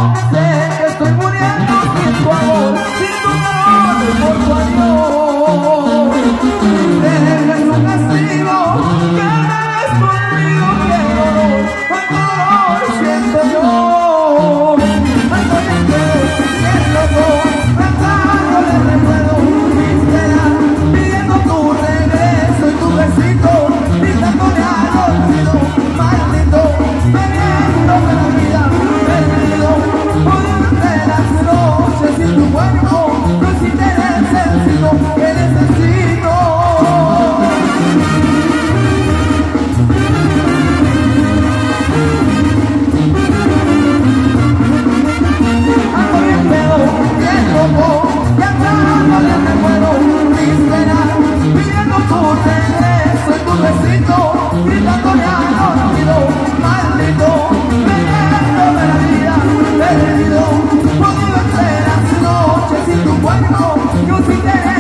Sé que estoy muriendo sin tu amor, sin tu amor, por tu adiós. Deja en un castigo que me ves conmigo, que dolor, cuánto dolor siento yo. Estoy entero, bien loco, tratando de recuerdo, esperar, pidiendo tu regreso y tu besito, gritándole al olvido, maldito, bebiéndome la vida, perdido, poniéndote las noches sin tu cuerpo, no es interés, sino que necesito. Ando bien pedo, bien loco, cantándole recuerdo, esperar, pidiendo tu regreso y tu besito, gritándole al olvido, maldito, bebiéndome la vida, perdido, poniendo entre las noches sin tu cuerpo, yo sin querer.